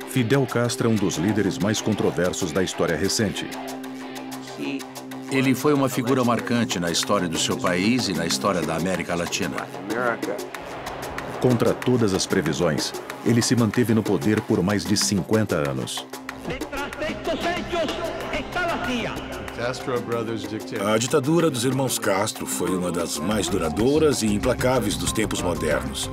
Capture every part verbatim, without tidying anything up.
Fidel Castro é um dos líderes mais controversos da história recente. Ele foi uma figura marcante na história do seu país e na história da América Latina. Contra todas as previsões, ele se manteve no poder por mais de cinquenta anos. A ditadura dos irmãos Castro foi uma das mais duradouras e implacáveis dos tempos modernos.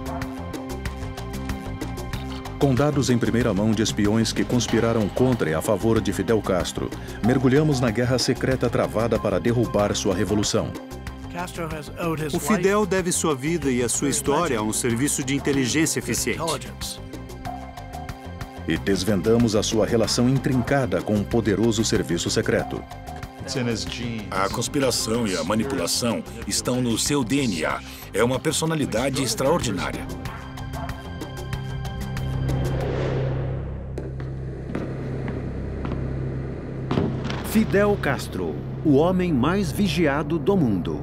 Com dados em primeira mão de espiões que conspiraram contra e a favor de Fidel Castro, mergulhamos na guerra secreta travada para derrubar sua revolução. O Fidel deve sua vida e a sua história a um serviço de inteligência eficiente. E desvendamos a sua relação intrincada com um poderoso serviço secreto. A conspiração e a manipulação estão no seu D N A. É uma personalidade extraordinária. Fidel Castro, o homem mais vigiado do mundo.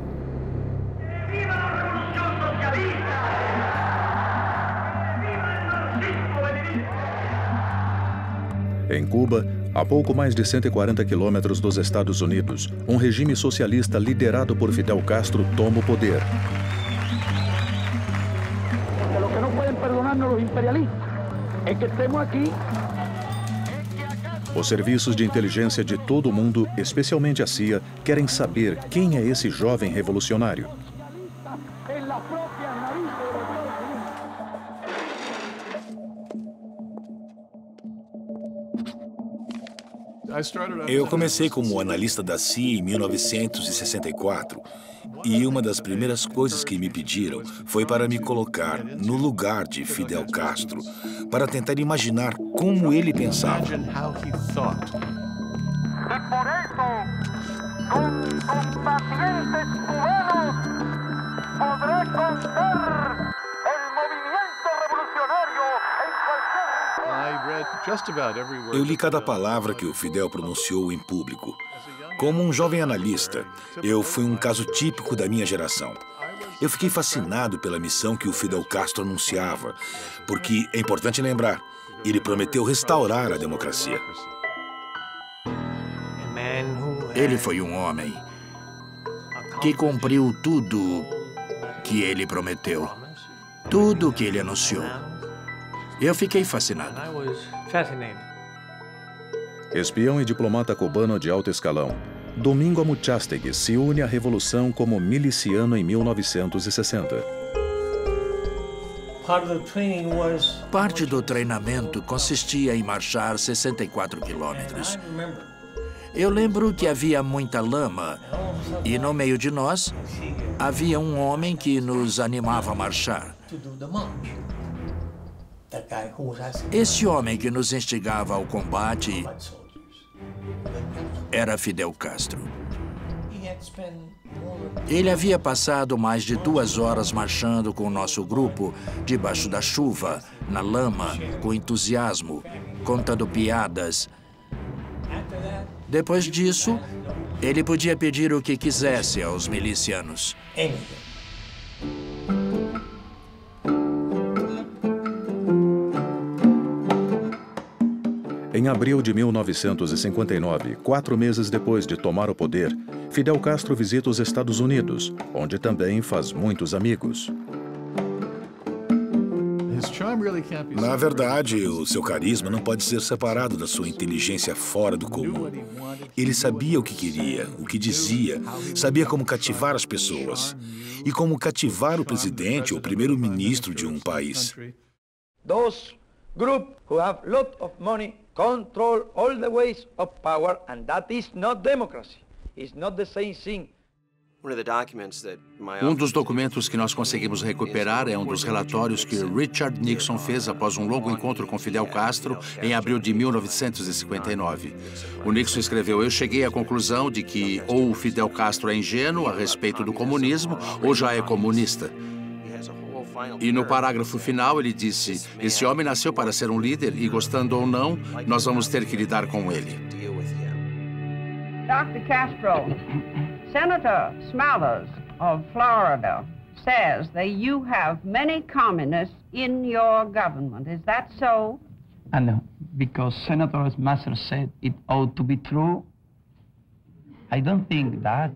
Em Cuba, a pouco mais de cento e quarenta quilômetros dos Estados Unidos, um regime socialista liderado por Fidel Castro toma o poder. O que não podem perdonar-nos os imperialistas é que estemos aqui. Os serviços de inteligência de todo o mundo, especialmente a C I A, querem saber quem é esse jovem revolucionário. Eu comecei como analista da C I A em mil novecentos e sessenta e quatro e uma das primeiras coisas que me pediram foi para me colocar no lugar de Fidel Castro, para tentar imaginar como ele pensava. E por isso, com combatientes cubanos, podré contar o movimento revolucionário em qualquer... Eu li cada palavra que o Fidel pronunciou em público. Como um jovem analista, eu fui um caso típico da minha geração. Eu fiquei fascinado pela missão que o Fidel Castro anunciava, porque é importante lembrar, ele prometeu restaurar a democracia. Ele foi um homem que cumpriu tudo que ele prometeu, tudo que ele anunciou. Eu fiquei fascinado. Espião e diplomata cubano de alto escalão, Domingo Amuchastegui se une à revolução como miliciano em mil novecentos e sessenta. Parte do treinamento consistia em marchar sessenta e quatro quilômetros. Eu lembro que havia muita lama e no meio de nós havia um homem que nos animava a marchar. Esse homem que nos instigava ao combate era Fidel Castro. Ele havia passado mais de duas horas marchando com o nosso grupo, debaixo da chuva, na lama, com entusiasmo, contando piadas. Depois disso, ele podia pedir o que quisesse aos milicianos. Em abril de mil novecentos e cinquenta e nove, quatro meses depois de tomar o poder, Fidel Castro visita os Estados Unidos, onde também faz muitos amigos. Na verdade, o seu carisma não pode ser separado da sua inteligência fora do comum. Ele sabia o que queria, o que dizia, sabia como cativar as pessoas e como cativar o presidente ou primeiro-ministro de um país. Those groups who have lot of money control all the ways of power, and that is not democracy. It's not the same thing. Um dos documentos que nós conseguimos recuperar é um dos relatórios que Richard Nixon fez após um longo encontro com Fidel Castro em abril de mil novecentos e cinquenta e nove. O Nixon escreveu: "Eu cheguei à conclusão de que ou o Fidel Castro é ingênuo a respeito do comunismo ou já é comunista." E no parágrafo final ele disse: "Esse homem nasceu para ser um líder e, gostando ou não, nós vamos ter que lidar com ele." doutor Castro, Senator Smathers of Florida says that you have many communists in your government. Is that so? I know. because Senator Master said it ought to be true. I don't think that.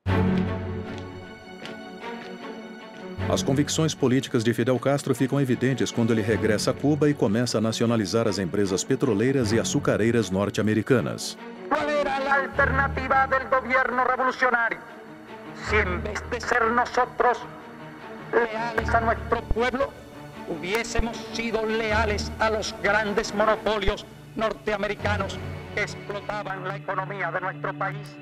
As convicções políticas de Fidel Castro ficam evidentes quando ele regressa a Cuba e começa a nacionalizar as empresas petroleiras e açucareiras norte-americanas. ¿Cuál era la alternativa del gobierno revolucionario? Si en vez de ser nosotros leales a nuestro pueblo, hubiésemos sido leales a los grandes monopolios norteamericanos que explotaban la economía de nuestro país.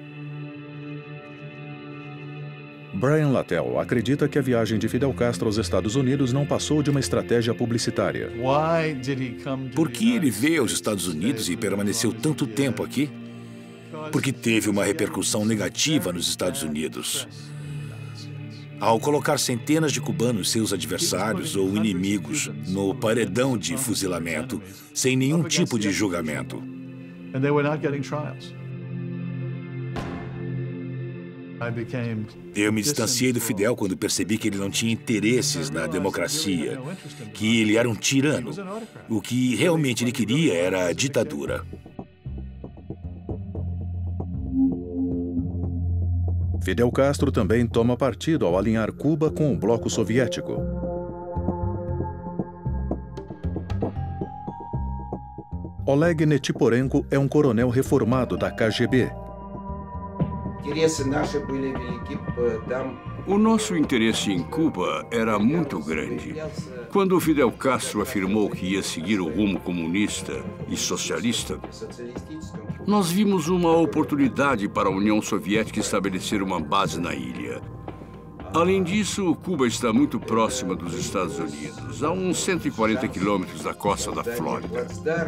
Brian Latell acredita que a viagem de Fidel Castro aos Estados Unidos não passou de uma estratégia publicitária. Por que ele veio aos Estados Unidos e permaneceu tanto tempo aqui? Porque teve uma repercussão negativa nos Estados Unidos. Ao colocar centenas de cubanos, seus adversários ou inimigos, no paredão de fuzilamento, sem nenhum tipo de julgamento. Eu me distanciei do Fidel quando percebi que ele não tinha interesses na democracia, que ele era um tirano. O que realmente ele queria era a ditadura. Fidel Castro também toma partido ao alinhar Cuba com o bloco soviético. Oleg Netiporenko é um coronel reformado da K G B. O nosso interesse em Cuba era muito grande. Quando Fidel Castro afirmou que ia seguir o rumo comunista e socialista, nós vimos uma oportunidade para a União Soviética estabelecer uma base na ilha. Além disso, Cuba está muito próxima dos Estados Unidos, a uns cento e quarenta quilômetros da costa da Flórida.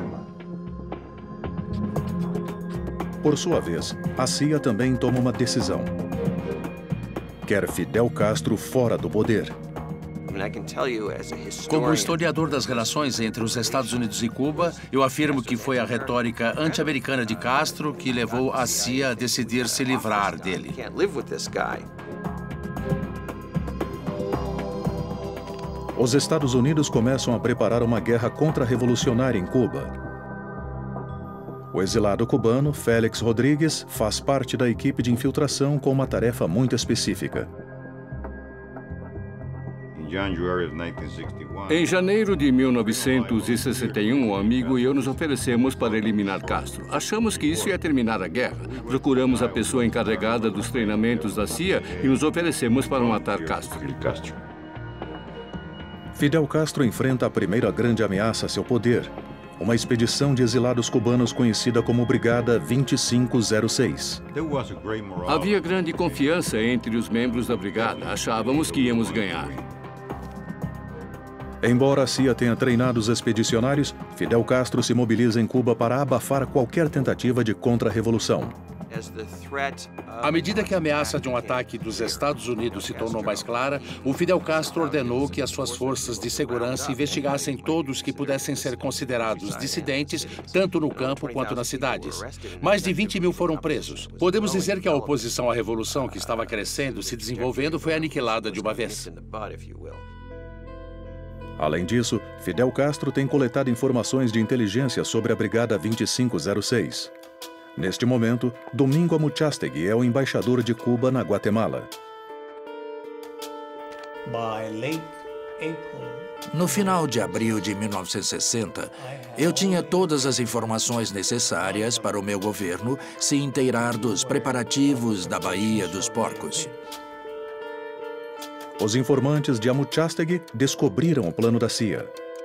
Por sua vez, a C I A também toma uma decisão. Quer Fidel Castro fora do poder. Como historiador das relações entre os Estados Unidos e Cuba, eu afirmo que foi a retórica anti-americana de Castro que levou a C I A a decidir se livrar dele. Os Estados Unidos começam a preparar uma guerra contra-revolucionária em Cuba. O exilado cubano, Félix Rodrigues, faz parte da equipe de infiltração com uma tarefa muito específica. Em janeiro de mil novecentos e sessenta e um, um amigo e eu nos oferecemos para eliminar Castro. Achamos que isso ia terminar a guerra. Procuramos a pessoa encarregada dos treinamentos da C I A e nos oferecemos para matar Castro. Fidel Castro enfrenta a primeira grande ameaça a seu poder. Uma expedição de exilados cubanos conhecida como Brigada vinte e cinco zero seis. Havia grande confiança entre os membros da brigada. Achávamos que íamos ganhar. Embora a C I A tenha treinado os expedicionários, Fidel Castro se mobiliza em Cuba para abafar qualquer tentativa de contra-revolução. À medida que a ameaça de um ataque dos Estados Unidos se tornou mais clara, o Fidel Castro ordenou que as suas forças de segurança investigassem todos que pudessem ser considerados dissidentes, tanto no campo quanto nas cidades. Mais de vinte mil foram presos. Podemos dizer que a oposição à revolução que estava crescendo, se desenvolvendo, foi aniquilada de uma vez. Além disso, Fidel Castro tem coletado informações de inteligência sobre a Brigada vinte e cinco zero seis. Neste momento, Domingo Amuchastegui é o embaixador de Cuba na Guatemala. No final de abril de mil novecentos e sessenta, eu tinha todas as informações necessárias para o meu governo se inteirar dos preparativos da Baía dos Porcos. Os informantes de Amuchastegui descobriram o plano da C I A.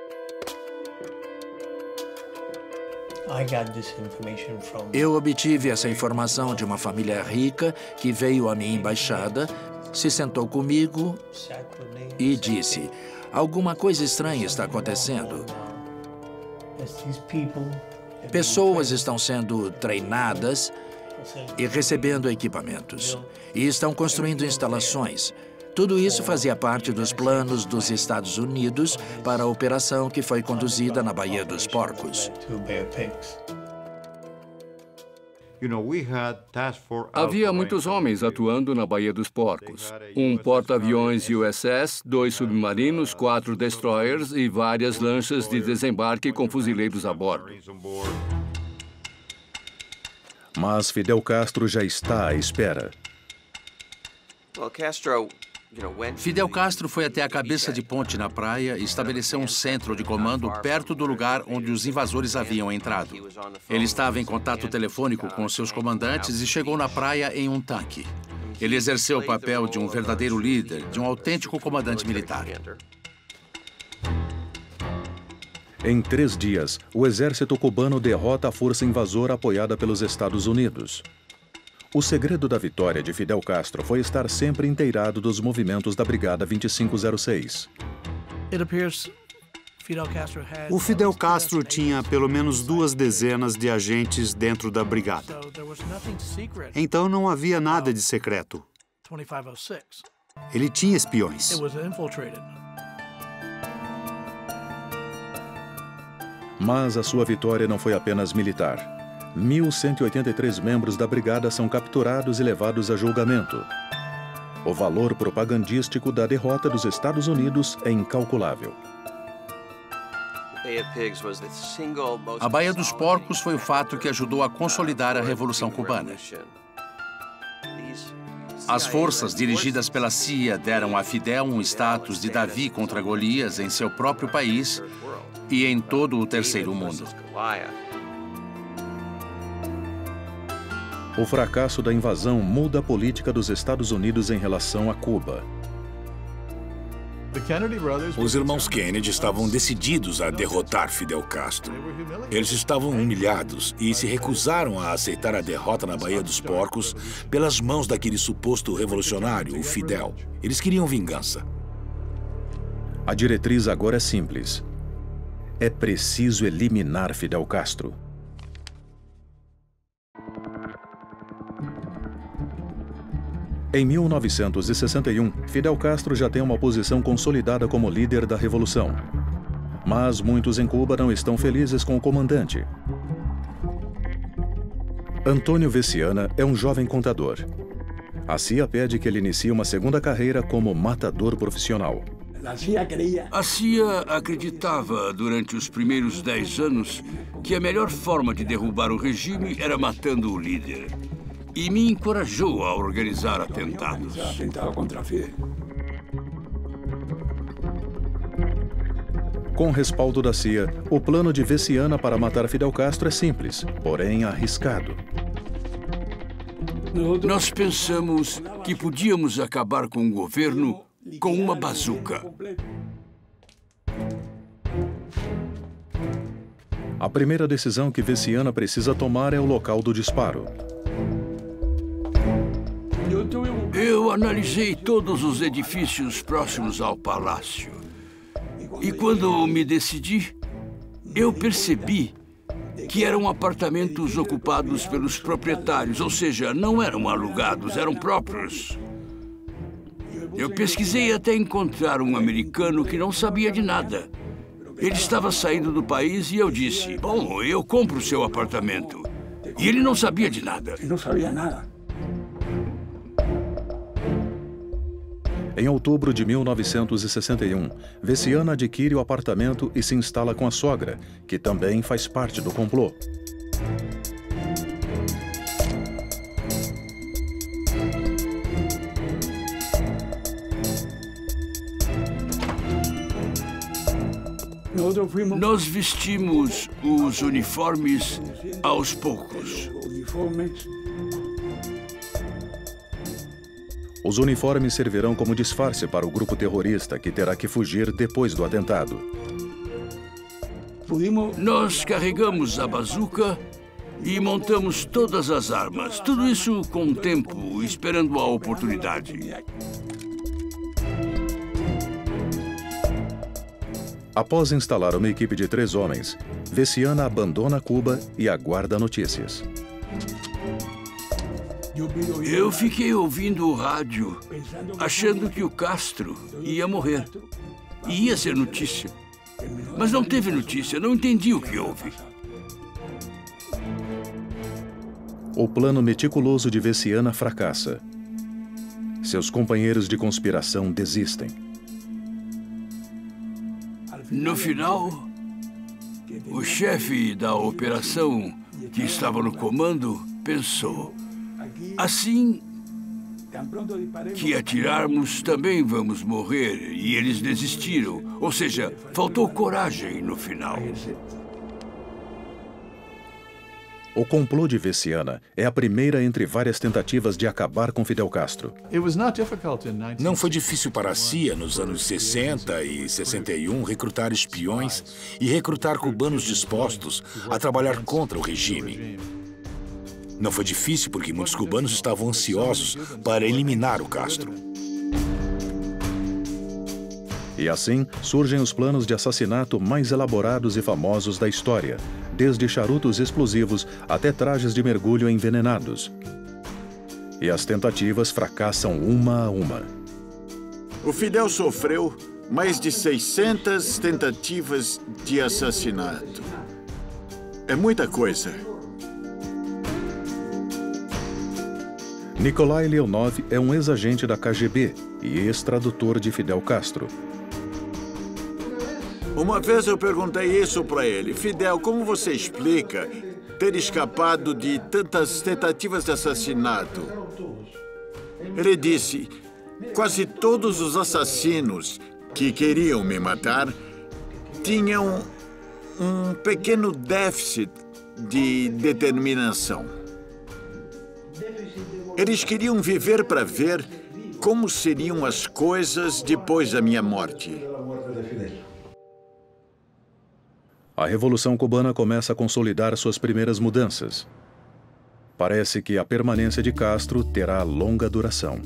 Eu obtive essa informação de uma família rica que veio à minha embaixada, se sentou comigo e disse: alguma coisa estranha está acontecendo. Pessoas estão sendo treinadas e recebendo equipamentos, e estão construindo instalações. Tudo isso fazia parte dos planos dos Estados Unidos para a operação que foi conduzida na Baía dos Porcos. Havia muitos homens atuando na Baía dos Porcos. Um porta-aviões U S S, dois submarinos, quatro destroyers e várias lanchas de desembarque com fuzileiros a bordo. Mas Fidel Castro já está à espera. Fidel Castro foi até a cabeça de ponte na praia e estabeleceu um centro de comando perto do lugar onde os invasores haviam entrado. Ele estava em contato telefônico com seus comandantes e chegou na praia em um tanque. Ele exerceu o papel de um verdadeiro líder, de um autêntico comandante militar. Em três dias, o exército cubano derrota a força invasora apoiada pelos Estados Unidos. O segredo da vitória de Fidel Castro foi estar sempre inteirado dos movimentos da Brigada vinte e cinco zero seis. O Fidel Castro tinha pelo menos duas dezenas de agentes dentro da brigada. Então não havia nada de secreto. Ele tinha espiões. Mas a sua vitória não foi apenas militar. mil cento e oitenta e três membros da brigada são capturados e levados a julgamento. O valor propagandístico da derrota dos Estados Unidos é incalculável. A Baía dos Porcos foi o fato que ajudou a consolidar a Revolução Cubana. As forças dirigidas pela C I A deram a Fidel um status de Davi contra Golias em seu próprio país e em todo o terceiro mundo. O fracasso da invasão muda a política dos Estados Unidos em relação a Cuba. Os irmãos Kennedy estavam decididos a derrotar Fidel Castro. Eles estavam humilhados e se recusaram a aceitar a derrota na Baía dos Porcos pelas mãos daquele suposto revolucionário, o Fidel. Eles queriam vingança. A diretriz agora é simples. É preciso eliminar Fidel Castro. Em mil novecentos e sessenta e um, Fidel Castro já tem uma posição consolidada como líder da Revolução. Mas muitos em Cuba não estão felizes com o comandante. Antônio Veciana é um jovem contador. A C I A pede que ele inicie uma segunda carreira como matador profissional. A C I A acreditava, durante os primeiros dez anos, que a melhor forma de derrubar o regime era matando o líder. E me encorajou a organizar atentados. Com respaldo da C I A, o plano de Veciana para matar Fidel Castro é simples, porém arriscado. Nós pensamos que podíamos acabar com o governo com uma bazuca. A primeira decisão que Veciana precisa tomar é o local do disparo. Eu analisei todos os edifícios próximos ao palácio. E quando me decidi, eu percebi que eram apartamentos ocupados pelos proprietários, ou seja, não eram alugados, eram próprios. Eu pesquisei até encontrar um americano que não sabia de nada. Ele estava saindo do país e eu disse, bom, eu compro o seu apartamento. E ele não sabia de nada. Não sabia nada. Em outubro de mil novecentos e sessenta e um, Veciana adquire o apartamento e se instala com a sogra, que também faz parte do complô. Nós vestimos os uniformes aos poucos. Os uniformes servirão como disfarce para o grupo terrorista que terá que fugir depois do atentado. Nós carregamos a bazuca e montamos todas as armas. Tudo isso com tempo, esperando a oportunidade. Após instalar uma equipe de três homens, Veciana abandona Cuba e aguarda notícias. Eu fiquei ouvindo o rádio, achando que o Castro ia morrer. E ia ser notícia. Mas não teve notícia, não entendi o que houve. o plano meticuloso de Veciana fracassa. Seus companheiros de conspiração desistem. No final, o chefe da operação que estava no comando pensou: assim que atirarmos, também vamos morrer. E eles desistiram. Ou seja, faltou coragem no final. O complô de Veciana é a primeira entre várias tentativas de acabar com Fidel Castro. Não foi difícil para a C I A, nos anos sessenta e sessenta e um, recrutar espiões e recrutar cubanos dispostos a trabalhar contra o regime. Não foi difícil porque muitos cubanos estavam ansiosos para eliminar o Castro. E assim surgem os planos de assassinato mais elaborados e famosos da história, desde charutos explosivos até trajes de mergulho envenenados. E as tentativas fracassam uma a uma. O Fidel sofreu mais de seiscentas tentativas de assassinato. É muita coisa. Nikolai Leonov é um ex-agente da K G B e ex-tradutor de Fidel Castro. Uma vez eu perguntei isso para ele. Fidel, como você explica ter escapado de tantas tentativas de assassinato? Ele disse: quase todos os assassinos que queriam me matar tinham um pequeno déficit de determinação. Eles queriam viver para ver como seriam as coisas depois da minha morte. A Revolução Cubana começa a consolidar suas primeiras mudanças. Parece que a permanência de Castro terá longa duração.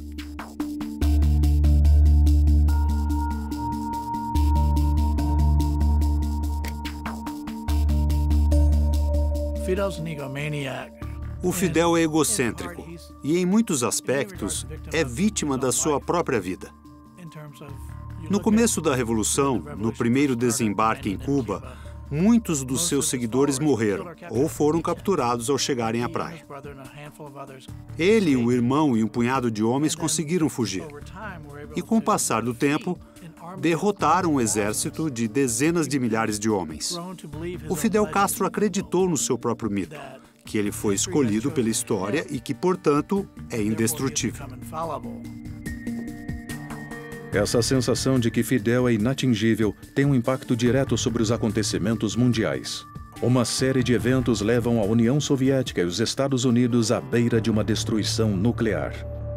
O Fidel é egocêntrico e, em muitos aspectos, é vítima da sua própria vida. No começo da Revolução, no primeiro desembarque em Cuba, muitos dos seus seguidores morreram ou foram capturados ao chegarem à praia. Ele, o irmão e um punhado de homens conseguiram fugir. E, com o passar do tempo, derrotaram um exército de dezenas de milhares de homens. O Fidel Castro acreditou no seu próprio mito, que ele foi escolhido pela história e que, portanto, é indestrutível. Essa sensação de que Fidel é inatingível tem um impacto direto sobre os acontecimentos mundiais. Uma série de eventos levam a União Soviética e os Estados Unidos à beira de uma destruição nuclear.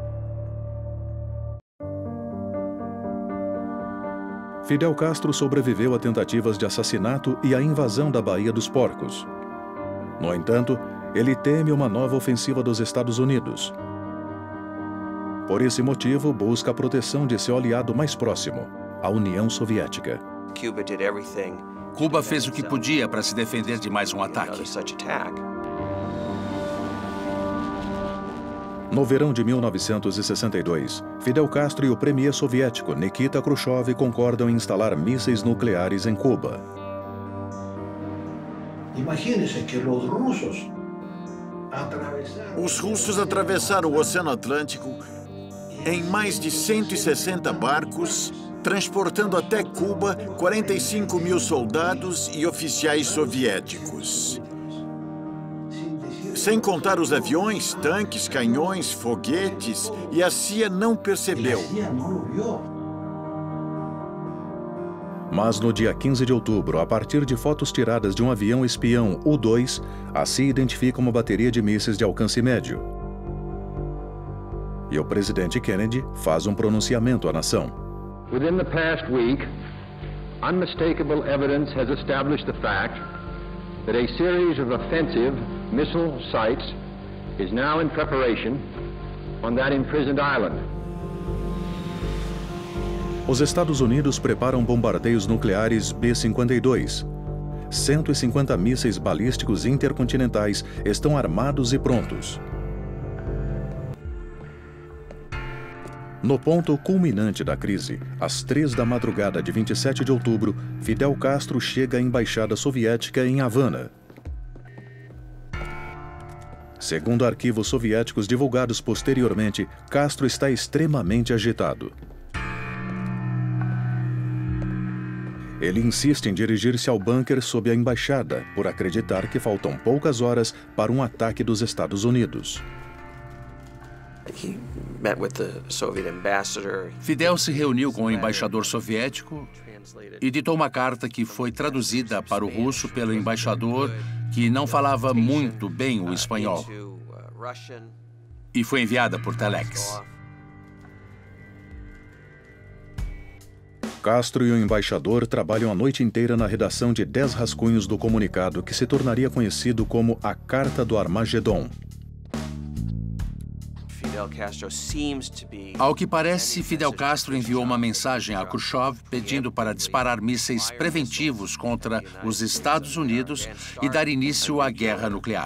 Fidel Castro sobreviveu a tentativas de assassinato e à invasão da Baía dos Porcos. No entanto, ele teme uma nova ofensiva dos Estados Unidos. Por esse motivo, busca a proteção de seu aliado mais próximo, a União Soviética. Cuba fez o que podia para se defender de mais um ataque. No verão de mil novecentos e sessenta e dois, Fidel Castro e o premier soviético Nikita Khrushchev concordam em instalar mísseis nucleares em Cuba. Imagine-se que os russos Os russos atravessaram o Oceano Atlântico em mais de cento e sessenta barcos, transportando até Cuba quarenta e cinco mil soldados e oficiais soviéticos. Sem contar os aviões, tanques, canhões, foguetes, e a C I A não percebeu. Mas no dia quinze de outubro, a partir de fotos tiradas de um avião espião U dois, a C I A identifica uma bateria de mísseis de alcance médio. E o presidente Kennedy faz um pronunciamento à nação. Within the past week, unmistakable evidence has established the fact that a series of offensive missile sites is now in preparation on that imprisoned island. Os Estados Unidos preparam bombardeios nucleares B cinquenta e dois. cento e cinquenta mísseis balísticos intercontinentais estão armados e prontos. No ponto culminante da crise, às três da madrugada de vinte e sete de outubro, Fidel Castro chega à embaixada soviética em Havana. Segundo arquivos soviéticos divulgados posteriormente, Castro está extremamente agitado. Ele insiste em dirigir-se ao bunker sob a embaixada, por acreditar que faltam poucas horas para um ataque dos Estados Unidos. Fidel se reuniu com o embaixador soviético e ditou uma carta que foi traduzida para o russo pelo embaixador, que não falava muito bem o espanhol, e foi enviada por telex. Castro e o embaixador trabalham a noite inteira na redação de dez rascunhos do comunicado que se tornaria conhecido como a Carta do Armagedon. Ao que parece, Fidel Castro enviou uma mensagem a Khrushchev pedindo para disparar mísseis preventivos contra os Estados Unidos e dar início à guerra nuclear.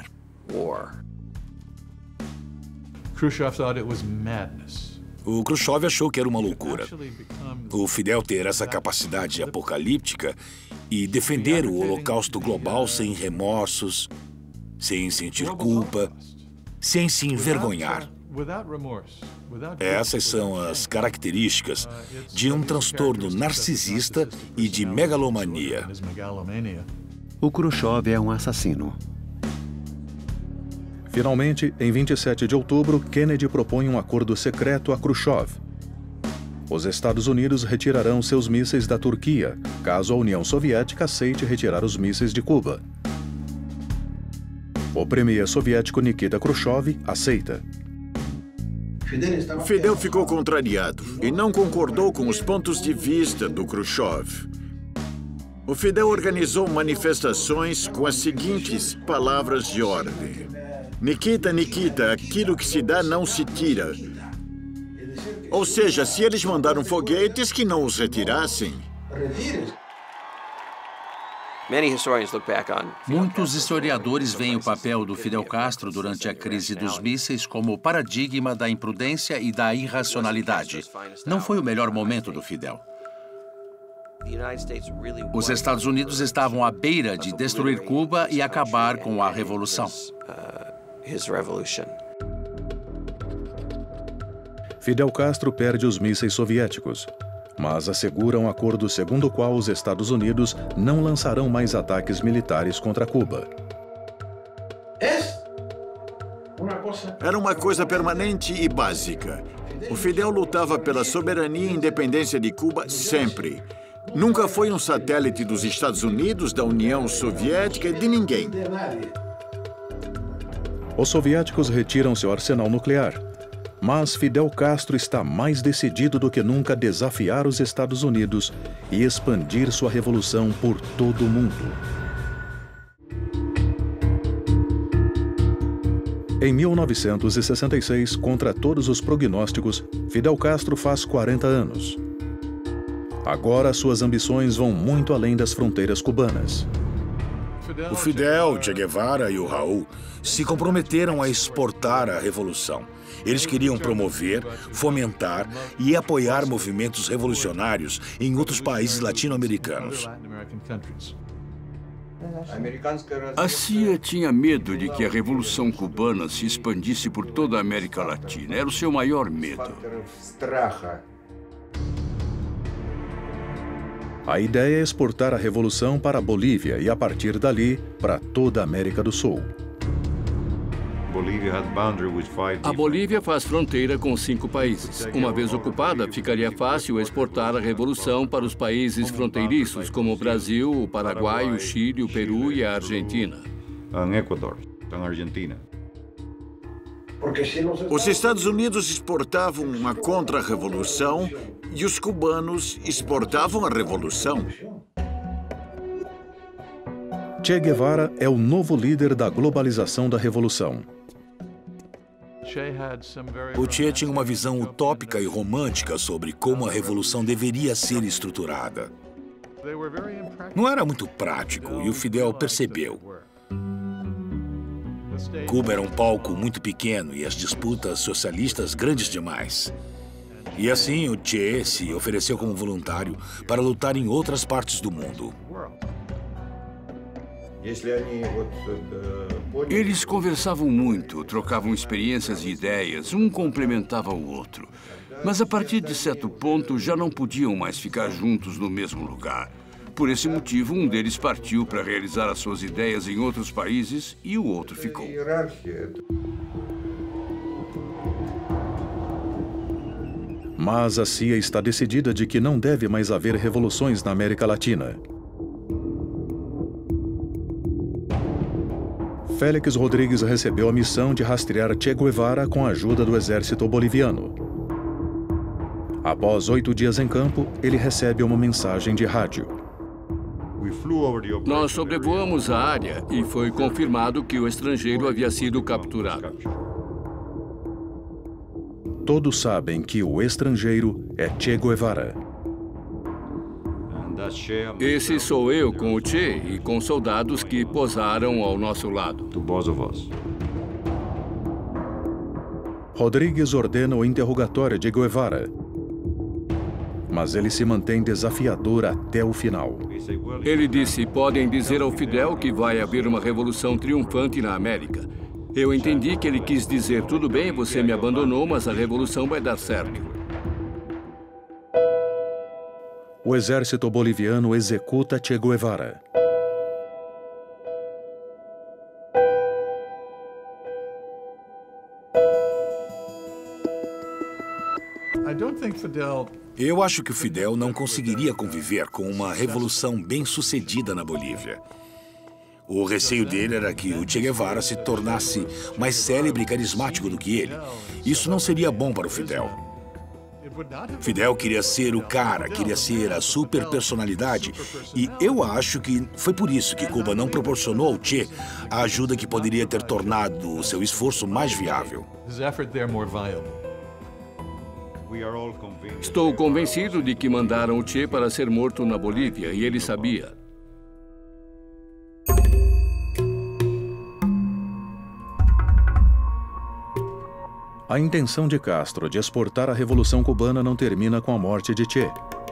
Khrushchev thought it was madness. O Khrushchev achou que era uma loucura. O Fidel ter essa capacidade apocalíptica e defender o holocausto global sem remorsos, sem sentir culpa, sem se envergonhar. Essas são as características de um transtorno narcisista e de megalomania. O Khrushchev é um assassino. Finalmente, em vinte e sete de outubro, Kennedy propõe um acordo secreto a Khrushchev. Os Estados Unidos retirarão seus mísseis da Turquia, caso a União Soviética aceite retirar os mísseis de Cuba. O premier soviético Nikita Khrushchev aceita. Fidel ficou contrariado e não concordou com os pontos de vista do Khrushchev. O Fidel organizou manifestações com as seguintes palavras de ordem: Nikita, Nikita, aquilo que se dá não se tira. Ou seja, se eles mandaram foguetes, que não os retirassem. Muitos historiadores veem o papel do Fidel Castro durante a crise dos mísseis como o paradigma da imprudência e da irracionalidade. Não foi o melhor momento do Fidel. Os Estados Unidos estavam à beira de destruir Cuba e acabar com a Revolução. Fidel Castro perde os mísseis soviéticos, mas assegura um acordo segundo o qual os Estados Unidos não lançarão mais ataques militares contra Cuba. Era uma coisa permanente e básica. O Fidel lutava pela soberania e independência de Cuba sempre. Nunca foi um satélite dos Estados Unidos, da União Soviética e de ninguém. Os soviéticos retiram seu arsenal nuclear, mas Fidel Castro está mais decidido do que nunca a desafiar os Estados Unidos e expandir sua revolução por todo o mundo. Em mil novecentos e sessenta e seis, contra todos os prognósticos, Fidel Castro faz quarenta anos. Agora suas ambições vão muito além das fronteiras cubanas. O Fidel, Che Guevara e o Raul se comprometeram a exportar a revolução. Eles queriam promover, fomentar e apoiar movimentos revolucionários em outros países latino-americanos. A C I A tinha medo de que a Revolução Cubana se expandisse por toda a América Latina. Era o seu maior medo. A ideia é exportar a revolução para a Bolívia e, a partir dali, para toda a América do Sul. A Bolívia faz fronteira com cinco países. Uma vez ocupada, ficaria fácil exportar a revolução para os países fronteiriços, como o Brasil, o Paraguai, o Chile, o Peru e a Argentina. Os Estados Unidos exportavam uma contra-revolução e os cubanos exportavam a revolução. Che Guevara é o novo líder da globalização da revolução. O Che tinha uma visão utópica e romântica sobre como a revolução deveria ser estruturada. Não era muito prático e o Fidel percebeu. Cuba era um palco muito pequeno e as disputas socialistas grandes demais. E assim o Che se ofereceu como voluntário para lutar em outras partes do mundo. Eles conversavam muito, trocavam experiências e ideias, um complementava o outro. Mas a partir de certo ponto já não podiam mais ficar juntos no mesmo lugar. Por esse motivo, um deles partiu para realizar as suas ideias em outros países e o outro ficou. Mas a C I A está decidida de que não deve mais haver revoluções na América Latina. Félix Rodrigues recebeu a missão de rastrear Che Guevara com a ajuda do exército boliviano. Após oito dias em campo, ele recebe uma mensagem de rádio. Nós sobrevoamos a área e foi confirmado que o estrangeiro havia sido capturado. Todos sabem que o estrangeiro é Che Guevara. Esse sou eu com o Che e com soldados que posaram ao nosso lado. Rodrigues ordena o interrogatório de Guevara, mas ele se mantém desafiador até o final. Ele disse: podem dizer ao Fidel que vai haver uma revolução triunfante na América. Eu entendi que ele quis dizer: tudo bem, você me abandonou, mas a revolução vai dar certo. O exército boliviano executa Che Guevara. Eu acho que o Fidel não conseguiria conviver com uma revolução bem-sucedida na Bolívia. O receio dele era que o Che Guevara se tornasse mais célebre e carismático do que ele. Isso não seria bom para o Fidel. Fidel queria ser o cara, queria ser a superpersonalidade. E eu acho que foi por isso que Cuba não proporcionou ao Che a ajuda que poderia ter tornado o seu esforço mais viável. Estou convencido de que mandaram o Che para ser morto na Bolívia, e ele sabia. A intenção de Castro de exportar a Revolução Cubana não termina com a morte de Che.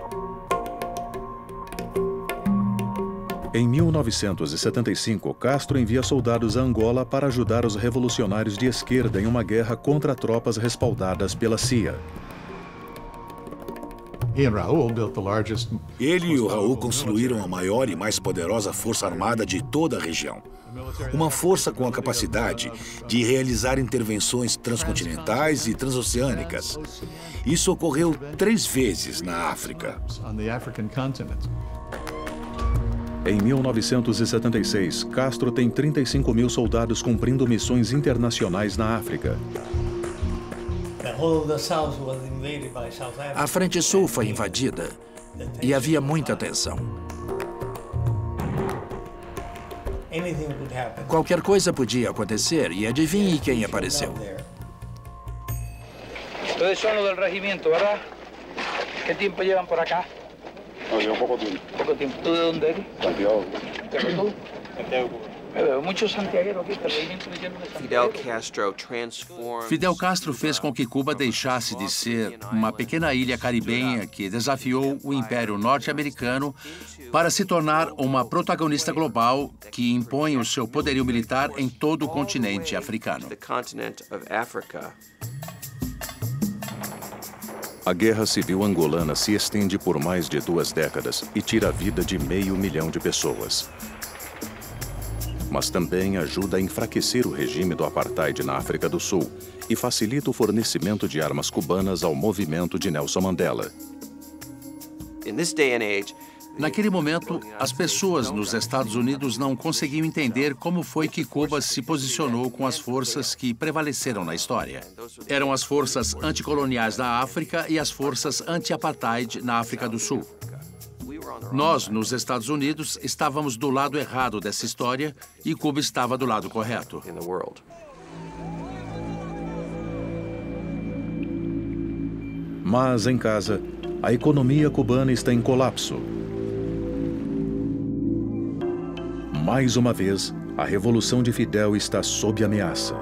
Em mil novecentos e setenta e cinco, Castro envia soldados a Angola para ajudar os revolucionários de esquerda em uma guerra contra tropas respaldadas pela C I A. Ele e o Raul construíram a maior e mais poderosa força armada de toda a região. Uma força com a capacidade de realizar intervenções transcontinentais e transoceânicas. Isso ocorreu três vezes na África. Em mil novecentos e setenta e seis, Castro tem trinta e cinco mil soldados cumprindo missões internacionais na África. A Frente Sul foi invadida e havia muita tensão. Qualquer coisa podia acontecer e adivinhe quem apareceu. Ustedes son los del regimiento, ¿verdad? ¿Qué tiempo llevan por acá? No, llevo poco tiempo. Poco tiempo. ¿Tú de dónde eres? Santiago. ¿Tú? Santiago. Muitos santiagueiros aqui, regimento de Santiago. Fidel Castro transformed... Fidel Castro fez com que Cuba deixasse de ser uma pequena ilha caribenha que desafiou o Império Norte-Americano para se tornar uma protagonista global que impõe o seu poderio militar em todo o continente africano. A guerra civil angolana se estende por mais de duas décadas e tira a vida de meio milhão de pessoas. Mas também ajuda a enfraquecer o regime do apartheid na África do Sul e facilita o fornecimento de armas cubanas ao movimento de Nelson Mandela. Naquele momento, as pessoas nos Estados Unidos não conseguiam entender como foi que Cuba se posicionou com as forças que prevaleceram na história. Eram as forças anticoloniais da África e as forças anti-apartheid na África do Sul. Nós, nos Estados Unidos, estávamos do lado errado dessa história e Cuba estava do lado correto. Mas, em casa, a economia cubana está em colapso. Mais uma vez, a Revolução de Fidel está sob ameaça.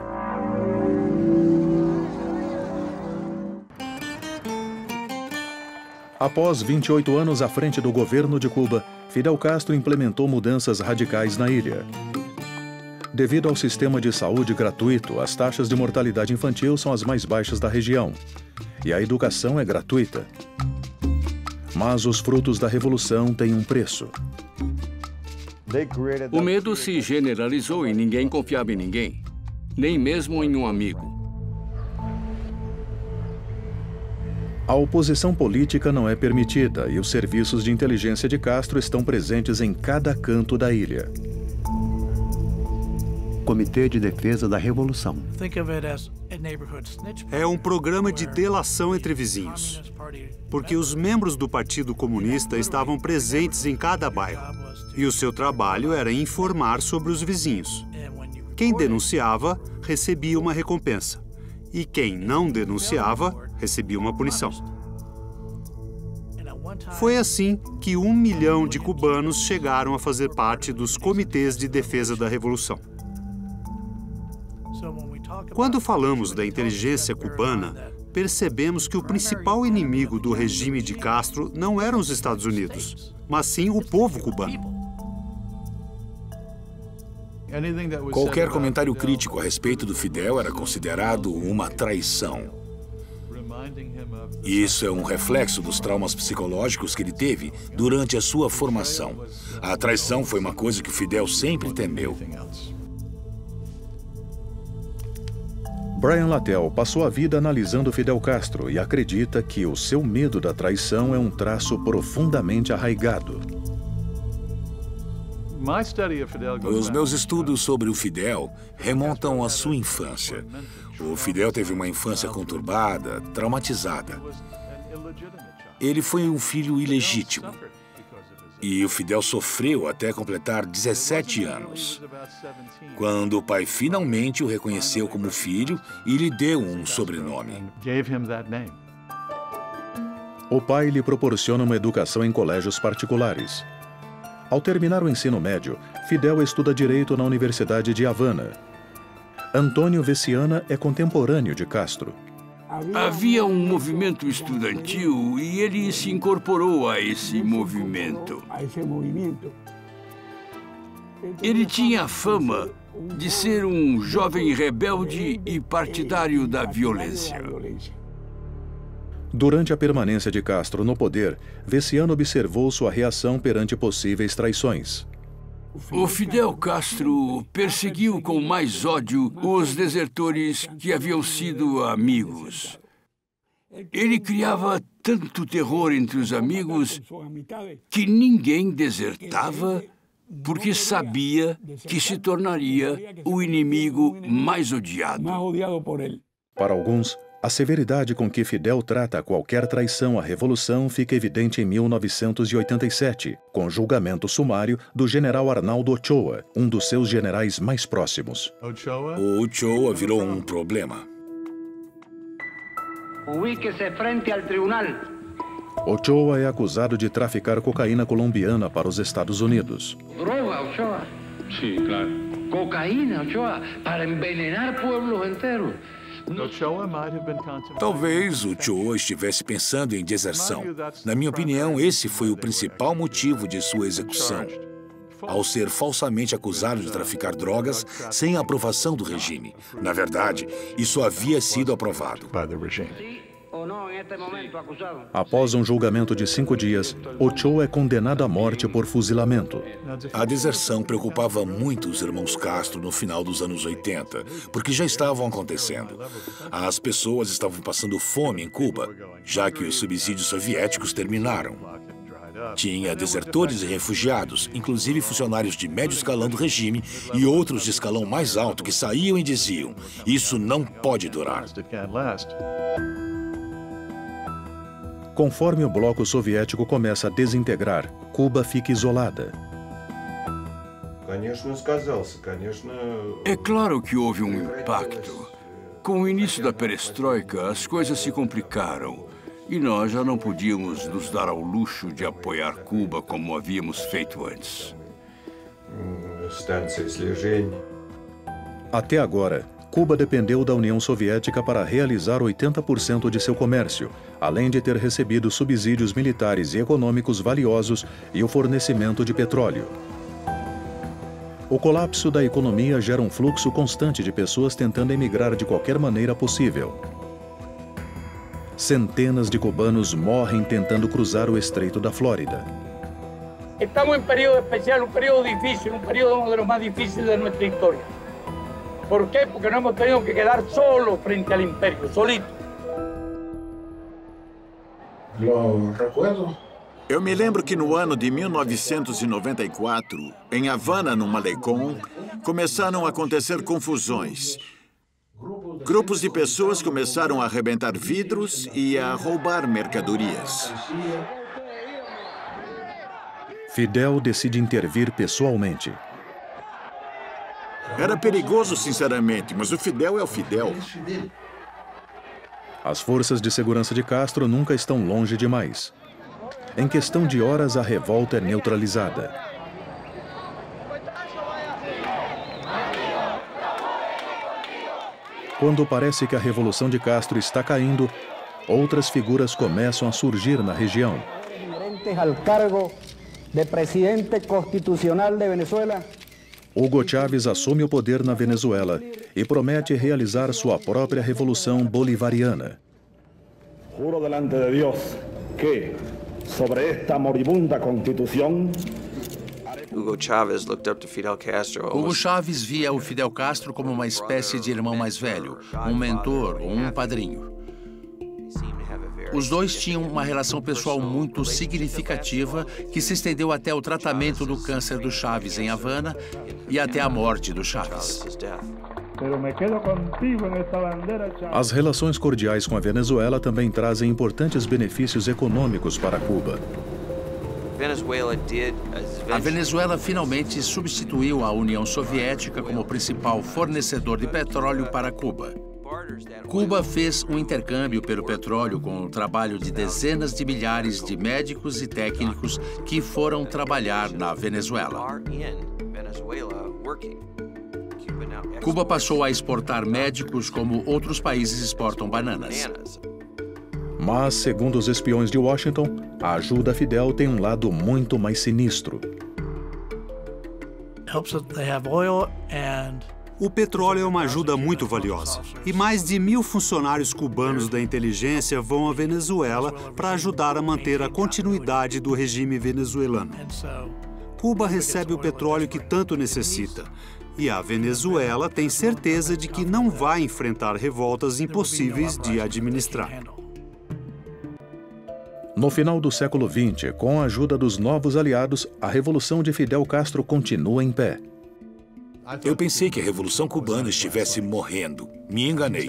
Após vinte e oito anos à frente do governo de Cuba, Fidel Castro implementou mudanças radicais na ilha. Devido ao sistema de saúde gratuito, as taxas de mortalidade infantil são as mais baixas da região. E a educação é gratuita. Mas os frutos da revolução têm um preço. O medo se generalizou e ninguém confiava em ninguém, nem mesmo em um amigo. A oposição política não é permitida e os serviços de inteligência de Castro estão presentes em cada canto da ilha. Comitê de Defesa da Revolução. É um programa de delação entre vizinhos, porque os membros do Partido Comunista estavam presentes em cada bairro, e o seu trabalho era informar sobre os vizinhos. Quem denunciava recebia uma recompensa, e quem não denunciava recebia uma punição. Foi assim que um milhão de cubanos chegaram a fazer parte dos comitês de defesa da Revolução. Quando falamos da inteligência cubana, percebemos que o principal inimigo do regime de Castro não eram os Estados Unidos, mas sim o povo cubano. Qualquer comentário crítico a respeito do Fidel era considerado uma traição. Isso é um reflexo dos traumas psicológicos que ele teve durante a sua formação. A traição foi uma coisa que o Fidel sempre temeu. Brian Latell passou a vida analisando Fidel Castro e acredita que o seu medo da traição é um traço profundamente arraigado. Os meus estudos sobre o Fidel remontam à sua infância. O Fidel teve uma infância conturbada, traumatizada. Ele foi um filho ilegítimo. E o Fidel sofreu até completar dezessete anos, quando o pai finalmente o reconheceu como filho e lhe deu um sobrenome. O pai lhe proporciona uma educação em colégios particulares. Ao terminar o ensino médio, Fidel estuda Direito na Universidade de Havana. Antônio Veciana é contemporâneo de Castro. Havia um movimento estudantil e ele se incorporou a esse movimento. Ele tinha a fama de ser um jovem rebelde e partidário da violência. Durante a permanência de Castro no poder, Veciana observou sua reação perante possíveis traições. O Fidel Castro perseguiu com mais ódio os desertores que haviam sido amigos. Ele criava tanto terror entre os amigos que ninguém desertava porque sabia que se tornaria o inimigo mais odiado. Para alguns, a severidade com que Fidel trata qualquer traição à Revolução fica evidente em mil novecentos e oitenta e sete, com o julgamento sumário do general Arnaldo Ochoa, um dos seus generais mais próximos. O Ochoa virou um problema. Ubíquese frente al tribunal. Ochoa é acusado de traficar cocaína colombiana para os Estados Unidos. Droga, Ochoa. Sí, claro. Cocaína, Ochoa, para envenenar pueblos enteros. Talvez o Ochoa estivesse pensando em deserção. Na minha opinião, esse foi o principal motivo de sua execução. Ao ser falsamente acusado de traficar drogas sem a aprovação do regime. Na verdade, isso havia sido aprovado. Após um julgamento de cinco dias, Ochoa é condenado à morte por fuzilamento. A deserção preocupava muito os irmãos Castro no final dos anos oitenta, porque já estavam acontecendo. As pessoas estavam passando fome em Cuba, já que os subsídios soviéticos terminaram. Tinha desertores e refugiados, inclusive funcionários de médio escalão do regime e outros de escalão mais alto que saíam e diziam: "Isso não pode durar." Conforme o bloco soviético começa a desintegrar, Cuba fica isolada. É claro que houve um impacto. Com o início da perestroika, as coisas se complicaram e nós já não podíamos nos dar ao luxo de apoiar Cuba como havíamos feito antes. Até agora, Cuba dependeu da União Soviética para realizar oitenta por cento de seu comércio, além de ter recebido subsídios militares e econômicos valiosos e o fornecimento de petróleo. O colapso da economia gera um fluxo constante de pessoas tentando emigrar de qualquer maneira possível. Centenas de cubanos morrem tentando cruzar o Estreito da Flórida. Estamos em período especial, um período difícil, um período um dos mais difíceis da nossa história. ¿Por qué? Porque no hemos tenido que quedar solos frente al imperio, solitos. Eu me lembro que no ano de mil novecentos e noventa e quatro, em Havana, no Malecón, começaram a acontecer confusões. Grupos de pessoas começaram a arrebentar vidros e a roubar mercadorias. Fidel decide intervir pessoalmente. Era perigoso, sinceramente, mas o Fidel é o Fidel. As forças de segurança de Castro nunca estão longe demais. Em questão de horas, a revolta é neutralizada. Quando parece que a revolução de Castro está caindo, outras figuras começam a surgir na região. Al cargo de presidente constitucional de Venezuela. Hugo Chávez assume o poder na Venezuela e promete realizar sua própria revolução bolivariana. Juro delante de Deus que, sobre esta moribunda constituição, Hugo Chávez looked up to Fidel Castro. Hugo Chávez via o Fidel Castro como uma espécie de irmão mais velho, um mentor ou um padrinho. Os dois tinham uma relação pessoal muito significativa que se estendeu até o tratamento do câncer do Chávez em Havana e até a morte do Chávez. As relações cordiais com a Venezuela também trazem importantes benefícios econômicos para Cuba. A Venezuela finalmente substituiu a União Soviética como principal fornecedor de petróleo para Cuba. Cuba fez um intercâmbio pelo petróleo com o trabalho de dezenas de milhares de médicos e técnicos que foram trabalhar na Venezuela. Cuba passou a exportar médicos como outros países exportam bananas. Mas, segundo os espiões de Washington, a ajuda a Fidel tem um lado muito mais sinistro. O petróleo é uma ajuda muito valiosa. E mais de mil funcionários cubanos da inteligência vão à Venezuela para ajudar a manter a continuidade do regime venezuelano. Cuba recebe o petróleo que tanto necessita. E a Venezuela tem certeza de que não vai enfrentar revoltas impossíveis de administrar. No final do século vinte, com a ajuda dos novos aliados, a revolução de Fidel Castro continua em pé. Eu pensei que a Revolução Cubana estivesse morrendo. Me enganei.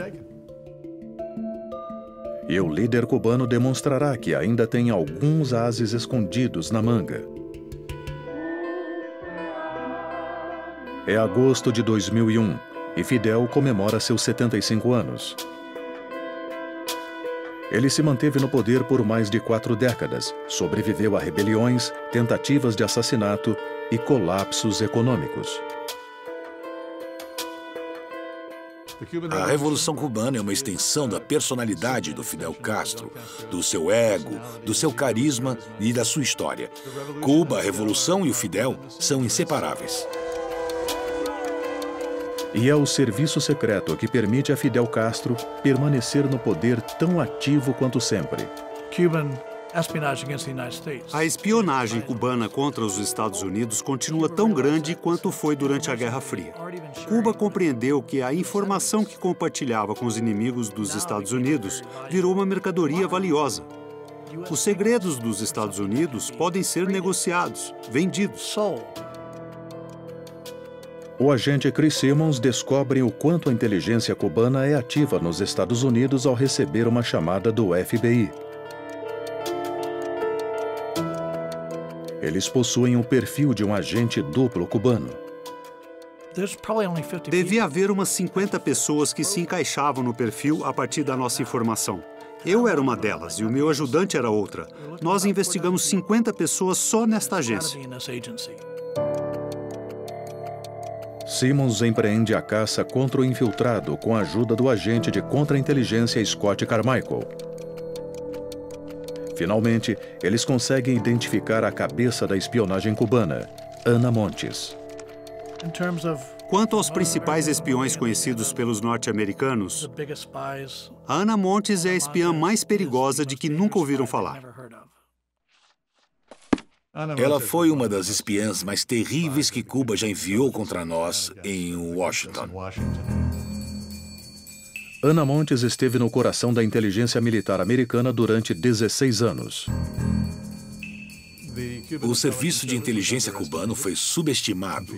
E o líder cubano demonstrará que ainda tem alguns ases escondidos na manga. É agosto de dois mil e um e Fidel comemora seus setenta e cinco anos. Ele se manteve no poder por mais de quatro décadas, sobreviveu a rebeliões, tentativas de assassinato e colapsos econômicos. A Revolução Cubana é uma extensão da personalidade do Fidel Castro, do seu ego, do seu carisma e da sua história. Cuba, a Revolução e o Fidel são inseparáveis. E é o serviço secreto que permite a Fidel Castro permanecer no poder tão ativo quanto sempre. A espionagem cubana contra os Estados Unidos continua tão grande quanto foi durante a Guerra Fria. Cuba compreendeu que a informação que compartilhava com os inimigos dos Estados Unidos virou uma mercadoria valiosa. Os segredos dos Estados Unidos podem ser negociados, vendidos. O agente Chris Simmons descobre o quanto a inteligência cubana é ativa nos Estados Unidos ao receber uma chamada do F B I. Eles possuem o perfil de um agente duplo cubano. Devia haver umas cinquenta pessoas que se encaixavam no perfil a partir da nossa informação. Eu era uma delas e o meu ajudante era outra. Nós investigamos cinquenta pessoas só nesta agência. Simmons empreende a caça contra o infiltrado com a ajuda do agente de contra-inteligência Scott Carmichael. Finalmente, eles conseguem identificar a cabeça da espionagem cubana, Ana Montes. Quanto aos principais espiões conhecidos pelos norte-americanos, a Ana Montes é a espiã mais perigosa de que nunca ouviram falar. Ela foi uma das espiãs mais terríveis que Cuba já enviou contra nós em Washington. Ana Montes esteve no coração da inteligência militar americana durante dezesseis anos. O serviço de inteligência cubano foi subestimado.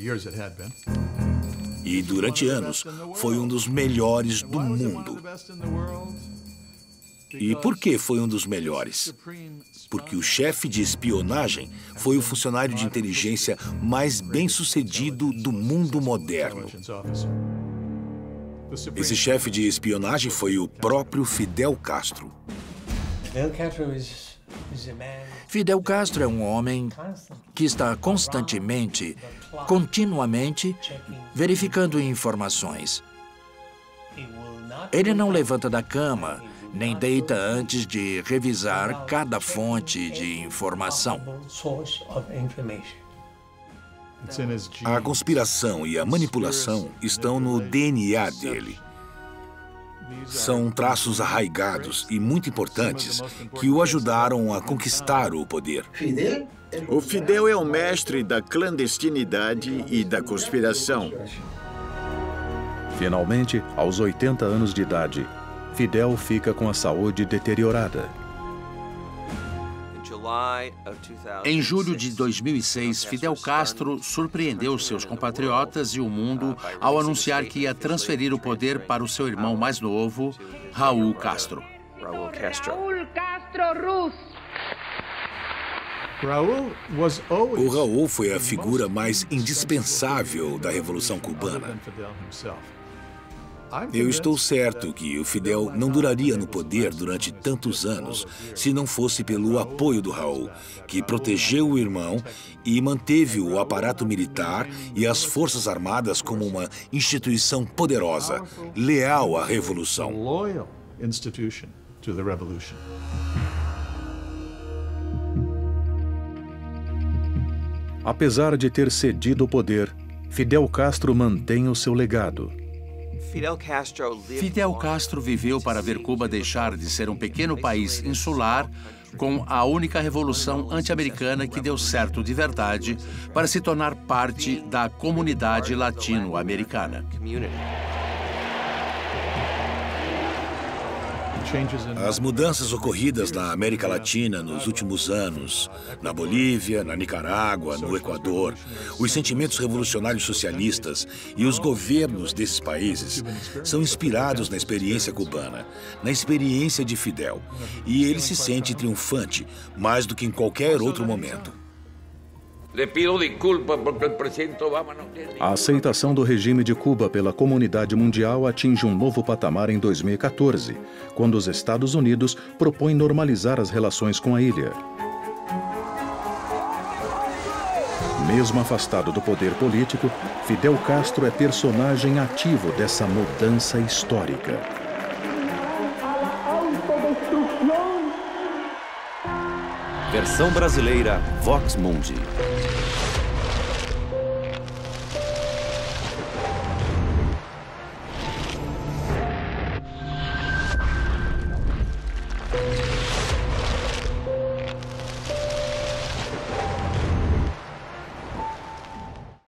E durante anos foi um dos melhores do mundo. E por que foi um dos melhores? Porque o chefe de espionagem foi o funcionário de inteligência mais bem-sucedido do mundo moderno. Esse chefe de espionagem foi o próprio Fidel Castro. Fidel Castro é um homem que está constantemente, continuamente, verificando informações. Ele não levanta da cama, nem deita antes de revisar cada fonte de informação. A conspiração e a manipulação estão no D N A dele. São traços arraigados e muito importantes que o ajudaram a conquistar o poder. O Fidel é o mestre da clandestinidade e da conspiração. Finalmente, aos oitenta anos de idade, Fidel fica com a saúde deteriorada. Em julho de dois mil e seis, Fidel Castro surpreendeu seus compatriotas e o mundo ao anunciar que ia transferir o poder para o seu irmão mais novo, Raul Castro. Raul Castro Ruz. O Raul foi a figura mais indispensável da Revolução Cubana. Eu estou certo que o Fidel não duraria no poder durante tantos anos se não fosse pelo apoio do Raul, que protegeu o irmão e manteve o aparato militar e as Forças Armadas como uma instituição poderosa, leal à Revolução. Apesar de ter cedido o poder, Fidel Castro mantém o seu legado. Fidel Castro viveu para ver Cuba deixar de ser um pequeno país insular com a única revolução anti-americana que deu certo de verdade para se tornar parte da comunidade latino-americana. As mudanças ocorridas na América Latina nos últimos anos, na Bolívia, na Nicarágua, no Equador, os sentimentos revolucionários socialistas e os governos desses países são inspirados na experiência cubana, na experiência de Fidel, e ele se sente triunfante mais do que em qualquer outro momento. A aceitação do regime de Cuba pela comunidade mundial atinge um novo patamar em dois mil e quatorze, quando os Estados Unidos propõem normalizar as relações com a ilha. Mesmo afastado do poder político, Fidel Castro é personagem ativo dessa mudança histórica. Versão brasileira Vox Mundi.